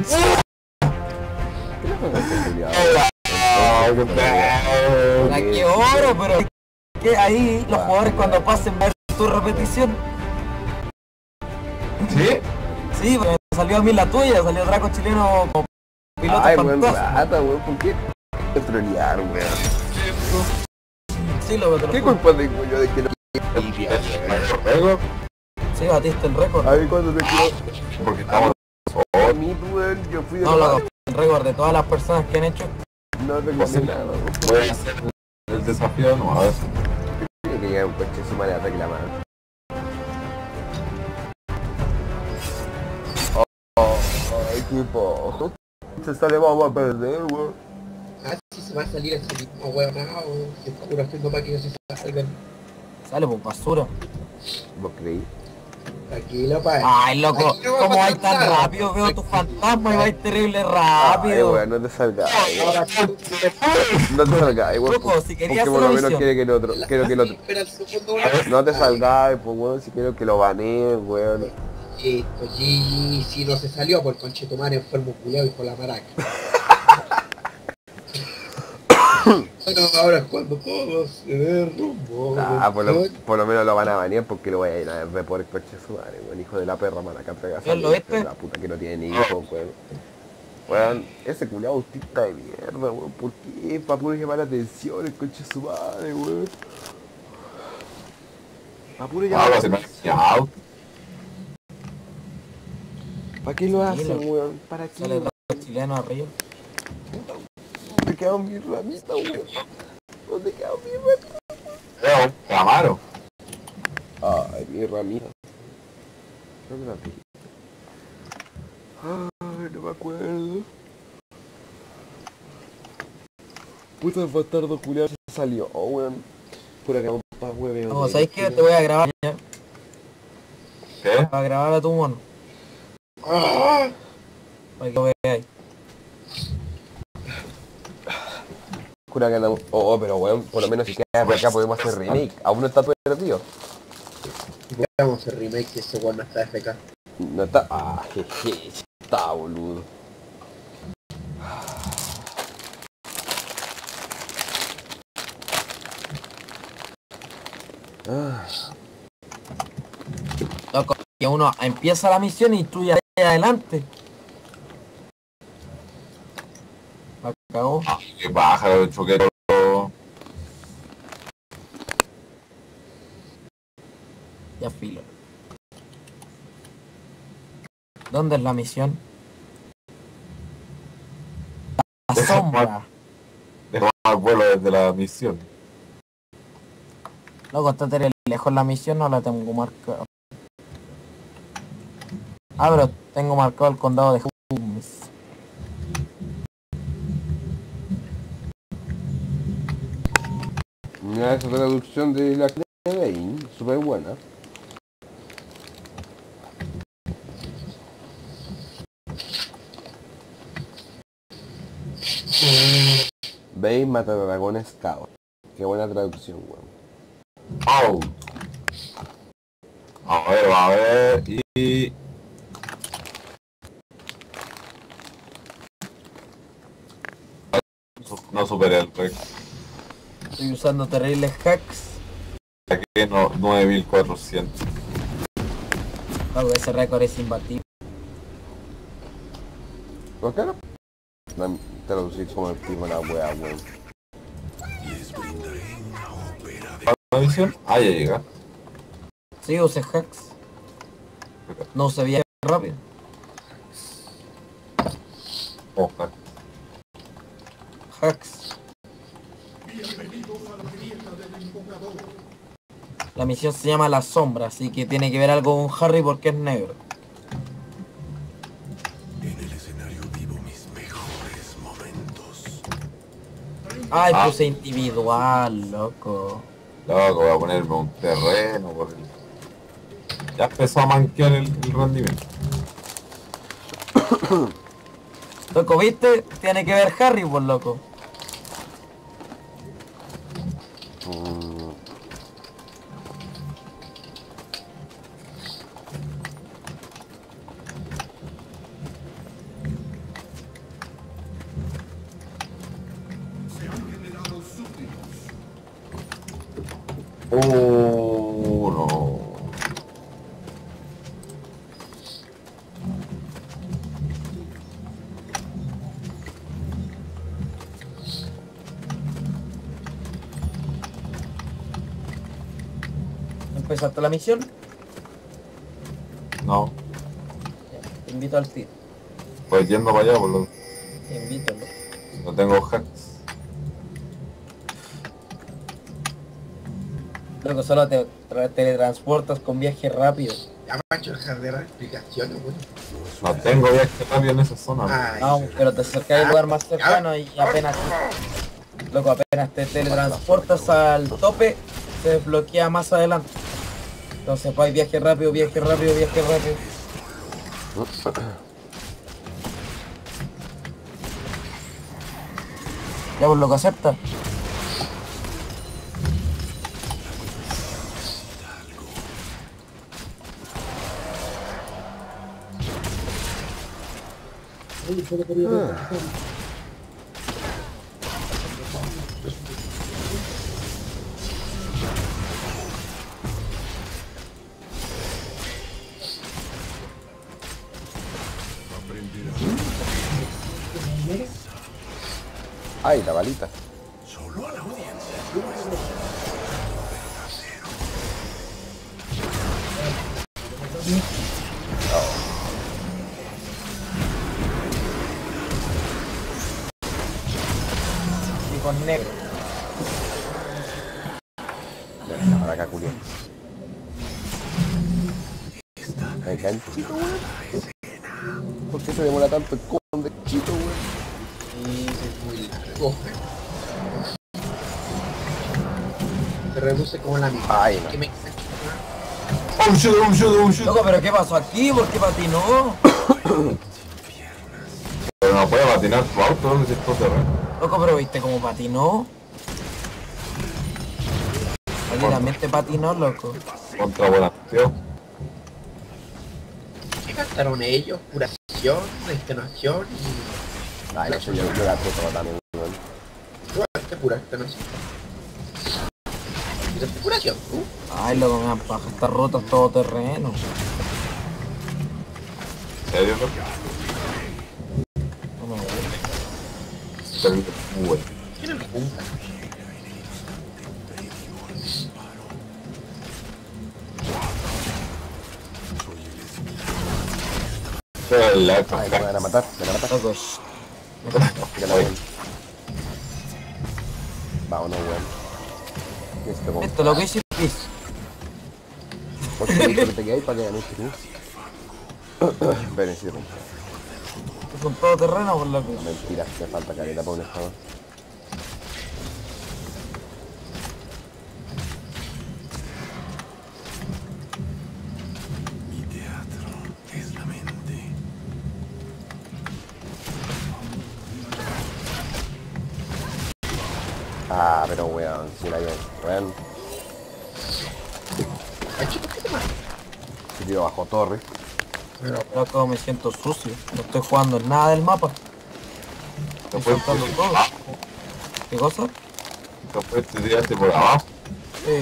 ¿Qué le pasa a este culiao? La que oro, pero que ahí los jugadores cuando pasen ver tu repetición. ¿Sí? Sí, me salió a mí la tuya, salió Draco chileno como piloto Ay, buen fantasma. rata, weón, ¿por qué te trolear, weón? Sí, lo que te lo ¿Qué juro. culpa tengo yo de que no Luego, Sí, batiste el récord. Ay, cuando te quiero porque estamos a mí, weón, yo fui de No, lo loco, el récord de todas las personas que han hecho. no reclamé nada, weón. voy a hacer el desafío, no, a ver. Tiene que llegar un coche su madre a reclamar. Ay, qué poco. Se sale, vamos a perder, weón. Ah, sí se va a salir ese mismo huevonao, se está puro haciendo para que ellos se salgan. Sale por basura. ¿Vos creí? Tranquilo, pa. Ay, loco, Aquí no va a ¿cómo pasar vais tan nada. rápido? Veo tu fantasma y vais terrible Ay, rápido. weón, no te salgas, weón. Ahora tú, No te salgas, weón. Loco, si querías Porque por lo hacer la menos misión. quiere que el otro, quiero que el otro. espera el segundo No te salgas, pues, weón, si quiero que lo baneen, weón. Listo, GG, si no se salió por conchetumar enfermo culiao y con la maraca. Bueno, ahora es cuando todo se derrumbó. Ah, por lo menos lo van a banear porque lo voy a ir a ver por el coche de su madre, weón. Hijo de la perra, maraca, ¿Ya lo viste? la puta que no tiene ni hijos, weón. Weón, ese culiao autista de mierda, weón. ¿Por qué? Para puro llamar la atención el coche de su madre, weón. Para puro llamar Ah, la va a ser atención. out. ¿Para qué lo hacen, Tranquilo. weón? ¿Para qué? Sale Draco chileno arriba. ¿Dónde quedó mi ramita, weón? ¿Dónde quedó mi ramita? Veo, Camaro. Ay, mi ramita. ¿Dónde la vi? Ay, no me acuerdo. Puta el bastardo culiao se salió, weón. Pura que pa' hueveo. No, ¿sabes qué? Te voy a grabar ya. ¿Qué? Para grabar a tu mono. Para que lo veáis. Jura que andamos. Pero weón, por lo menos si queda por acá podemos hacer remake. Aún no está perdido. Vamos a hacer remake si ese weón no está FK. No está. Ah, jeje, está boludo. Ah, Loco, que uno empieza la misión y tú ya estás adelante. La cagó. Ah, qué pájaro, choquero. Ya filo. ¿Dónde es la misión? La sombra. Dejó al vuelo desde la misión. Loco, está terrible lejos la misión, no la tengo marcada. Ah, pero tengo marcado el condado de Holmes. mira esa traducción de la Klein, súper buena. Bane mata dragones caos. Qué buena traducción, weón. Oh. A ver, y... No superé el récord. Estoy usando terribles hacks. Aquí no, 9400. Loco, ese récord es imbatible. ¿Por qué no? Traducir como el primo la wea, weón. ¿La misión? Ah, ya llega. Sí, usé hacks. No se veía rápido. Ojalá. Hacks. La misión se llama La Sombra, así que tiene que ver algo con Harry porque es negro. En el escenario vivo mis mejores momentos. Ay, puse individual, loco. Loco, voy a ponerme un terreno por el... Ya empezó a manquear el rendimiento. Loco, ¿viste? Tiene que ver Harry, por loco. No. ¿Empezaste la misión? No. Te invito al tiro. Pues yendo para allá, boludo. Te invito, loco. No tengo hacks. Loco, solo te teletransportas con viaje rápido. Ya macho, dejar de dar explicaciones, weón. No tengo viaje rápido en esa zona. Ay, No, pero te acercas al lugar más cercano y apenas... Loco, apenas te teletransportas al tope, se desbloquea más adelante. Entonces, pues, viaje rápido, viaje rápido, viaje rápido. Ya, pues, loco, acepta. Ay, la balita. Solo a la audiencia. Y con negro. Venga, para acá, culiao. Me ganchito, weón. ¿Por qué se demora tanto el con de chito, weón? sí, es muy largo. Se reduce como la mitad. Ay, no. Que me... ¡Oh, shit! Loco, pero ¿qué pasó aquí? ¿Por qué patinó? Pero no puede patinar tu auto, ¿dónde se está terreno? Loco, pero ¿viste cómo patinó? Malditamente patinó, loco. Contra volanteo. ¿Qué gastaron ellos? Pura acción, extenuación y... Ay, no sé, yo la todo también, weón. ¿Qué pura extenuación? ¿Qué es pura acción? Ay, loco, me da paja. Esta ruta es todo terreno. ¿En serio, no? No me gusta. Pero muy bueno. ¿Quién es la punta? Pero el arco, Ay, me van a matar, me van a matar. Loco, shh. Ya la ven. Vámonos, weón. Esto con... Esto, lo que hice es... ¿Por qué que te quedáis para que ganes tú? Ven, sí, Es un todo terreno, por loco. mentira, me falta caleta para un estado. Mi teatro es la mente. Ah, pero weón, si la weón, Ay, chico, ¿qué te pasa? se tiró bajo torre. Pero, Loco, me siento sucio. No estoy jugando en nada del mapa. Estoy saltando todo. ¿Qué cosa? Después te tiraste por abajo Sí.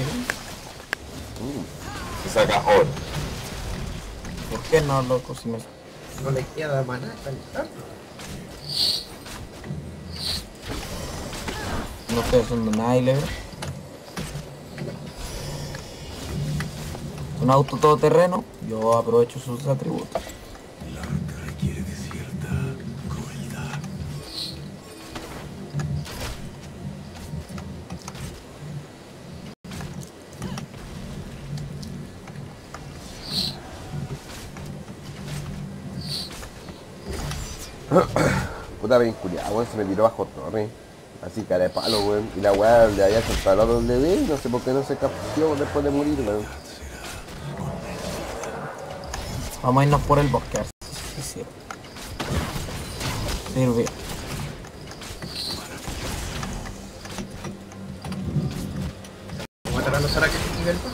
y sacas oro. ¿Por qué no, loco? Si me... no le queda maná para estar. no estoy haciendo nada ilegal. Un auto todoterreno, yo aprovecho sus atributos. El arte requiere de cierta crueldad. Puta bien culiado, weón, se me tiró bajo torre. Así cara de palo, weón. Y la weá le había soltado al otro bebé y no sé por qué no se capturó después de morir, weón. Vamos a irnos por el bosque, a ver si sirve. Sirve. ¿Matar a los araques de nivel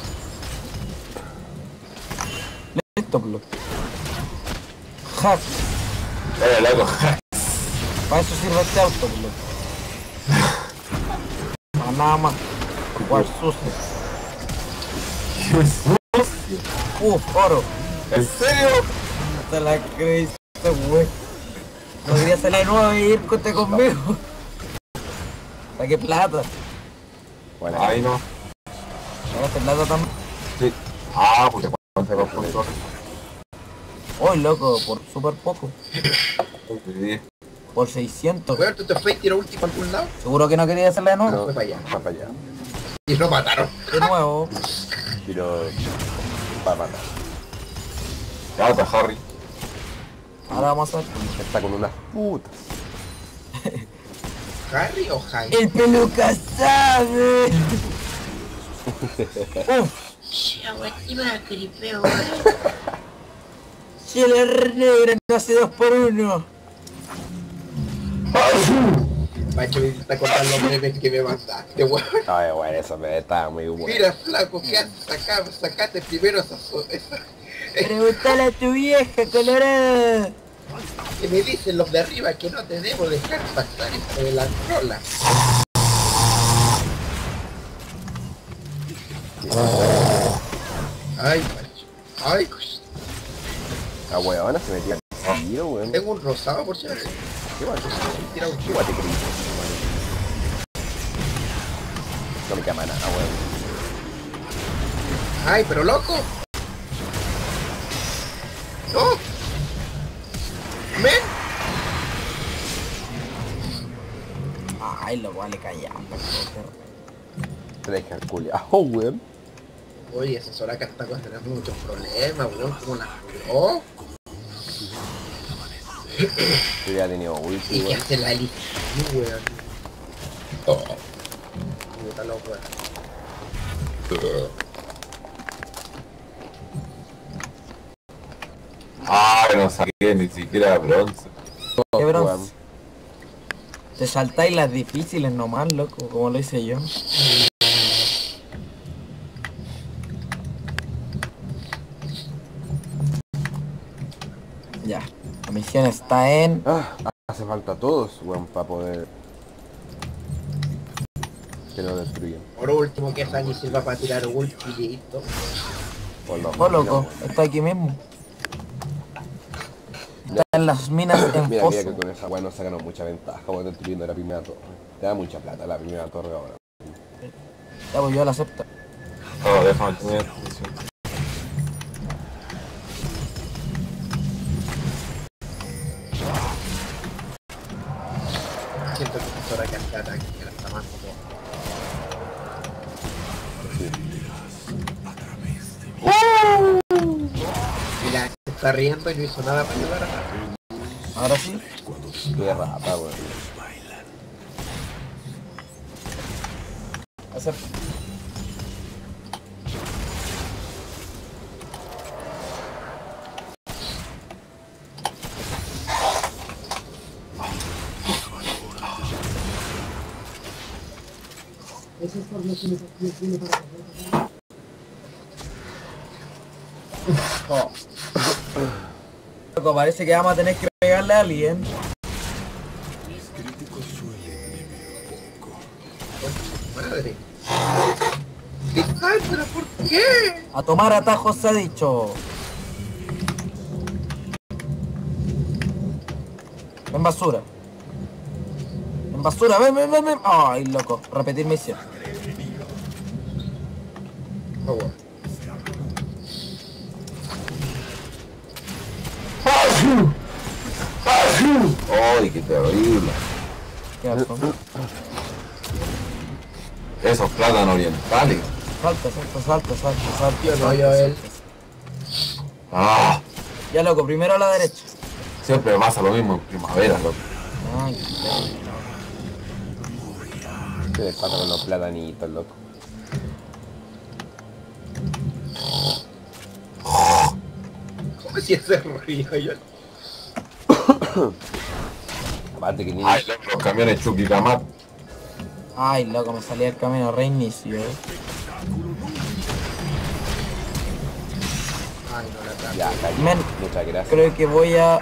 2? Listo, bloque. Hack. Loco, Para eso sirve este auto, bloque. Para nada más. Jugar sucio. ¡Qué sucio! Oro. ¿En serio? No te la crees, wey. No quería hacer de nuevo y ir conmigo. Saqué plata. Bueno, Ay, no. Sacaste plata también. Sí. Ah, porque cuando los controles. Uy, loco, por súper poco. Sí. Por 600. Weón, ¿tú te fuiste y tiro último a algún lado? Seguro que no quería hacerla de nuevo. no, fue para allá. va para allá. Y lo mataron. De nuevo. Pero va a matar. Ya está, Harry. Ahora vamos a ver. Está con unas putas. ¿Harry o Hank? El peluca sabe. Ya, güey, sí me la cripeo, Si el negro no hace 2 por 1. Macho, me está contando los memes que me mandaste, weón. Ay, bueno, eso me está muy bueno. Mira, flaco, ¿qué haces acá? Sacate primero esa... Pregúntale a tu vieja colorada. Que me dicen los de arriba que no te debo dejar pasar esto de la trola. Ay, macho. Ay, La huevona se metía al tiro, weón. tengo un rosado por si acaso. Qué guay, Tira un qué guay te creí. No me llama nada, weón. Ay, pero loco. No. Men. Ay, lo vale callando. Te dejan culiao, weón. Oye, esa Soraka está con tener muchos problemas, weón. ¿Cómo la jugó? Yo ya he tenido ulti, ¿Y qué weón. hace la Elise, weón? Oh. Puta loco, Ay, no saqué ni siquiera bronce. ¿Qué bronce? Weón. Te saltáis las difíciles nomás, loco, como lo hice yo. Ya, la misión está en... Ah, hace falta todos, weón, para poder... Que no destruyan. Por último, que Fanny sirva para tirar ulti y listo. Por los Oh, loco, está aquí mismo. Está en las minas en Mira, foso. mira que con esa weón nos sacaron mucha ventaja, weón, destruyendo la primera torre. Te da mucha plata la primera torre ahora. Ya voy, yo la acepto. No, déjame tener atención. Siento que esa Soraka está ataque, que la está más como... Mira, se está riendo y no hizo nada para ayudar a nada. Ahora sí. Qué rata, weón. Acepto. Oh. Loco, parece que vamos a tener que pegarle a alguien. Madre. Ay, pero ¿por qué? A tomar atajos se ha dicho. En basura. En basura, ven, ven, ven, ven. Ay, loco, repetir misión. Oh, bueno. ¡Ay, qué terrible! ¿Qué pasó? Esos plátanos orientales. Salta, salta, salta, salta, salta. Yo no, salta, yo él. salta. ¡Ah! Ya, loco, primero a la derecha. Siempre pasa lo mismo en primavera, loco. Ay, ¿Qué les pasa con los platanitos, loco? ¿Cómo si ese río? Yo Aparte que ni... Ay, loco, los camiones Chuquicamar. ay, loco, me salía el camino reinicio. Ay, no la trajo. Ya, calla. Men, Muchas gracias. creo que voy a...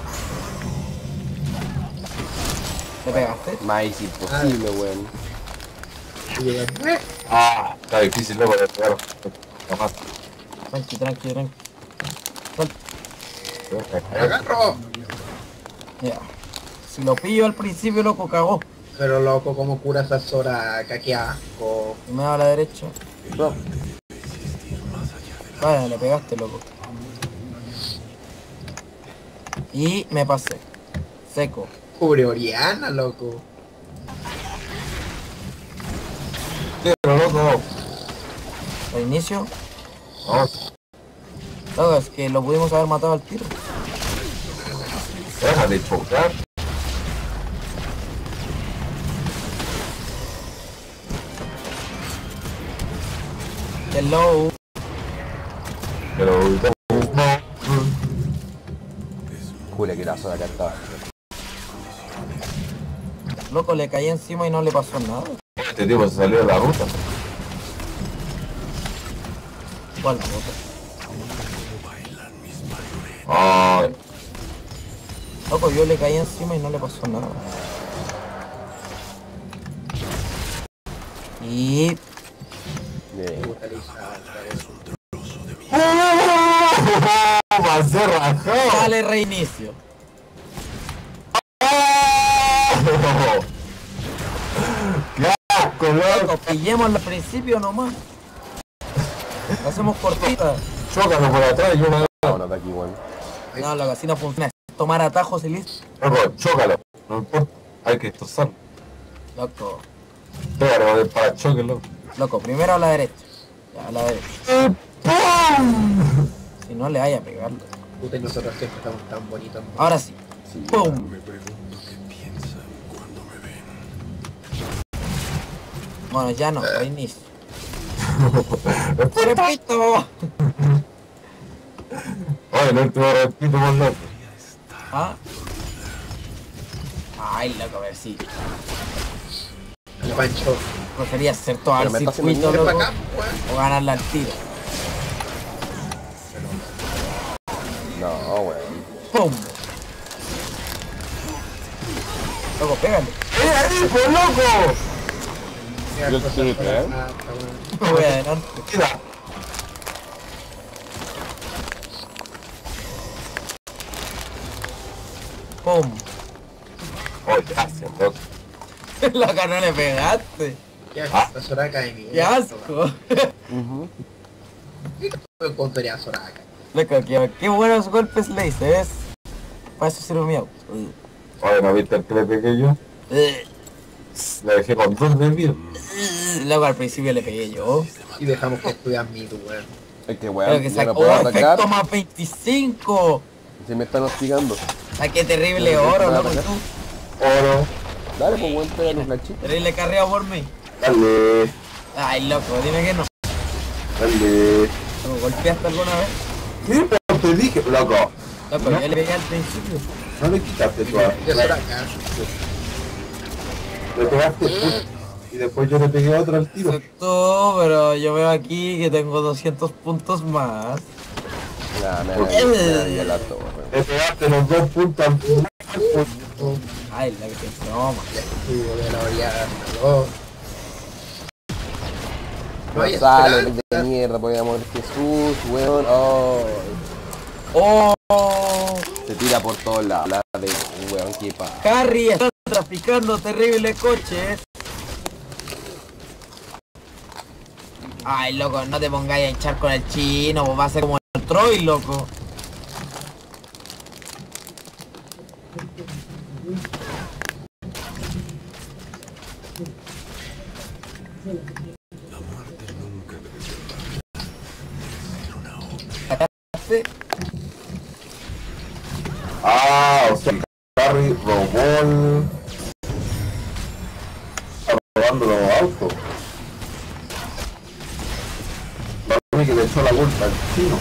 ¿Te pegaste? Más imposible, weón. Y yo, Ah, está difícil, loco, de pegar. Capaz. Tranqui, tranqui, tranqui. Suelta. ¡Me agarro! Ya. Si lo pillo al principio, loco, cagó. Pero loco, ¿cómo cura esa Soraka? ¡Qué asco! Y me da a la derecha. No, Vaya, le pegaste, loco. Y me pasé. Seco. Cubre Oriana, loco. Pero loco. Reinicio. No, Loco, es que lo pudimos haber matado al tiro. deja de chocar. Hello. Pero no. Julia, que la zona acá estaba. Loco, le caí encima y no le pasó nada. Este tipo se salió de la ruta. ¿Cuál puta? Ay, Loco, yo le caí encima y no le pasó nada. Y... Bien. va a ser rajado. Dale reinicio. ¡Qué asco, loco! Loco, pillémoslo al principio nomás. La hacemos cortita. Chócalo por atrás y una vez. Vámonos de aquí, weón. No, loco, así no funciona. Tomar atajos y listo. Loco, chócalo. No importa. Hay que destrozarlo. Loco. Pégale con el parachoque, loco. Loco, primero a la derecha. Ya, a la derecha. Si no le vaya a pegarlo. Puta, y nosotros siempre estamos tan bonitos. Ahora sí. Sí. ¡Pum! Me pregunto qué piensan cuando me ven. Bueno, ya no, reinicio. ¡Repito! Oye, no te repito por loco. ¿Ah? Ay, loco, a ver si. El Pancho. Prefería hacer todo Pero el me está haciendo circuito, Ven loco, para acá, weón. o ganarla al tiro. No, weón. ¡Pum! Loco, pégale. ¡Eh, por loco! Mira, Yo cosas sí, por ¿eh? acá, weón. Voy adelante. Mira. ¡Pum! Oye, gracias, loco. Loco, no le pegaste. Qué asco, esta Soraka de mierda. ¡Qué asco! Ujú. Yo encontraría a Soraka. Loco, qué buenos golpes le hice, ¿ves? Para eso sirve mi auto. Oye, ¿no viste el que le pegué yo? Le dejé con 2 de vida. Luego al principio le pegué yo. Y dejamos que estudian mito, weón. Es que, Creo weón, que ya sacó no puedo efecto atacar. más 25. Se me están hostigando. Saqué terrible No, no, oro, no, loco, no, y no. tú. Oro. Dale, pues, weón, pégale un flechito. Terrible carreado por mí. Dale. Ay, loco, dime que no. Dale. ¿Lo golpeaste alguna vez? ¿Qué pero te dije, loco? Loco, yo le pegué al principio. No le quitaste tu De Soraka. Le pegaste y después yo le pegué otro al tiro. Exacto, pero yo veo aquí que tengo 200 puntos más. Nah, me daría la torre. Le pegaste los 2 puntos al final. Ay, la que broma. Estuvo de la Oriana, loco. No hay No sale esperanza. de mierda, por el amor de Jesús, weón. Oh, ¡Oh! se tira por todos lados. La de weón, qué pa. Harry está traficando terribles coches. Ay, loco, no te pongáis a hinchar con el chino, pues va a ser como el Troy, loco. ¿Sacaste? Ah, o sea, Harry robó el... Está robando los autos. Para mí que le echó la culpa al chino.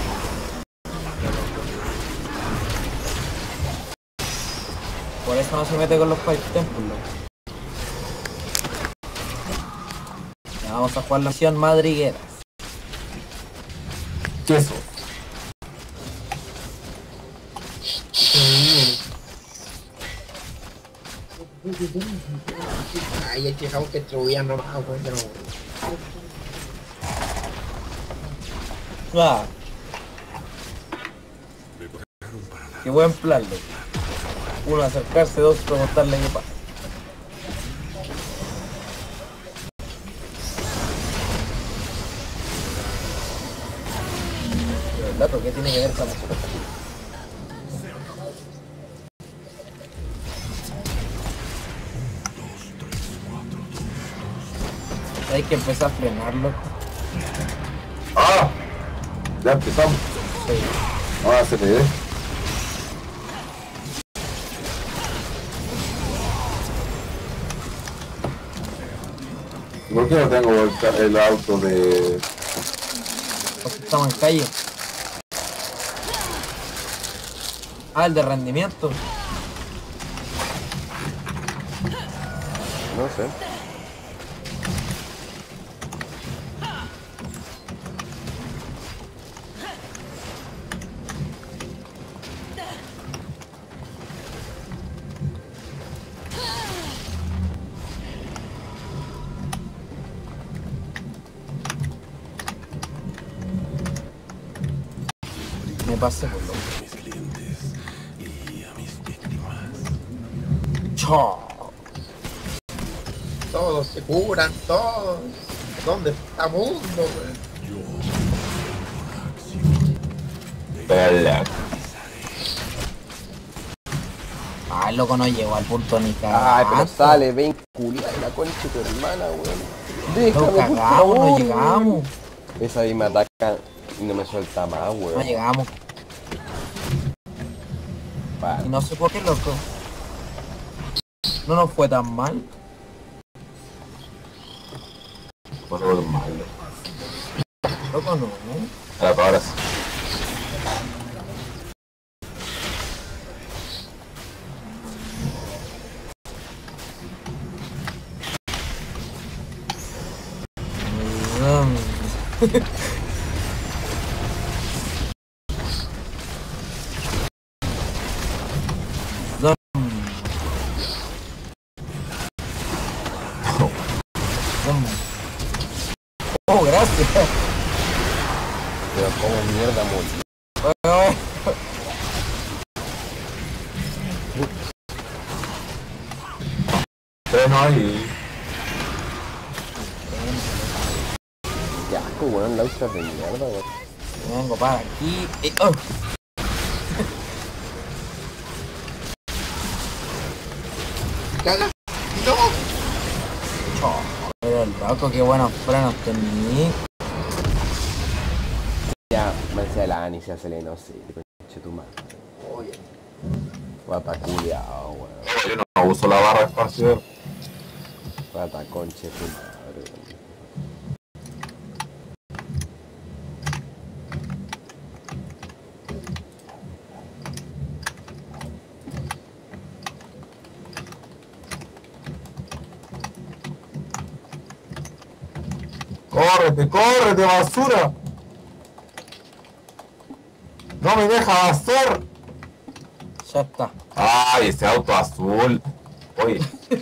Por eso no se mete con los Five Temples, loco. Ya vamos a jugar la misión madrigueras. Queso. Ay, el fijamos que destruían nomás, weón. Ya no. Ah, qué buen plan, loco. Uno, acercarse, dos, preguntarle qué pasa. Pero el dato, ¿qué tiene que ver esta música? Hay que empezar a frenarlo. ¡Ah! Ya empezamos. Sí. Ahora se le ve. ¿Por qué no tengo el auto de... Porque estamos en calle. Ah, el de rendimiento. No sé. Me pasé por loco. mis clientes y a mis víctimas. Chao. Todos se curan, todos. ¿Dónde está mundo, weón? Pelea. Ay, loco, no llegó al punto ni Ay, cagando. pero sale, ven culiar la concha de tu hermana, weón. No Déjame, por cagamos, favor. no llegamos. Esa ahí me ataca y no me suelta más, No weón. llegamos. Vale. Y no sé por qué, loco. No nos fue tan mal. Por normal. Loco, no. Ahora sí. Oh, gracias. Pero como mierda, morí. Freno ahí. Qué asco, weón, Lauster de mierda, weón. Vengo para aquí. Oh. ¡Caga! ¡No! Chao. Pero el loco, qué buenos frenos tenía. Ya, me decía la Ani, se hace el no sé, conche tu madre. Oye, Rata culiao, weón. Yo no uso la barra espacial. Rata conche tu madre, weón. ¡Córrete, córrete, basura! ¡No me deja avanzar! Ya está. ¡Ay, ese auto azul! ¡Oye!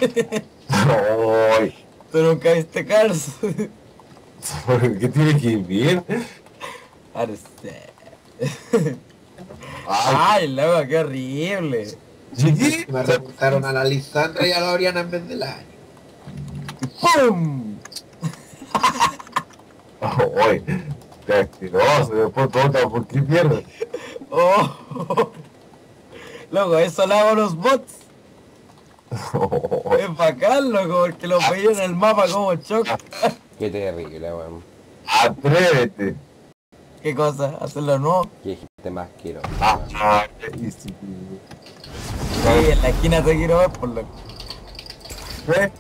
¡Ay! ¿Tú nunca viste Cars? ¿Qué tiene que ver? Arce. ¡Ay! Ay, loco, qué horrible. ¿Chiqui? me reportaron a la Lisandra y a la Oriana en vez de la Ani. ¡Pum! ¡Ay! ¡Qué asqueroso! Después todo, ¿por qué pierdes? Oh. Loco, eso lo hago los bots. Es bacán, loco, porque lo veía en el mapa como choca. Qué terrible, weón. ¡Atrévete! ¿Qué cosa? ¿Hacerlo nuevo? Qué gente más quiero. ¡Ah! Y sí. Sí, en la esquina te quiero ver, por loco. ¿Qué?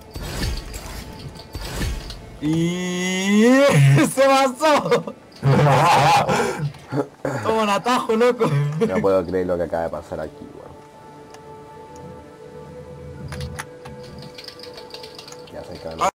Y se pasó. Toma un atajo, loco. No puedo creer lo que acaba de pasar aquí, weón. Ya se calma.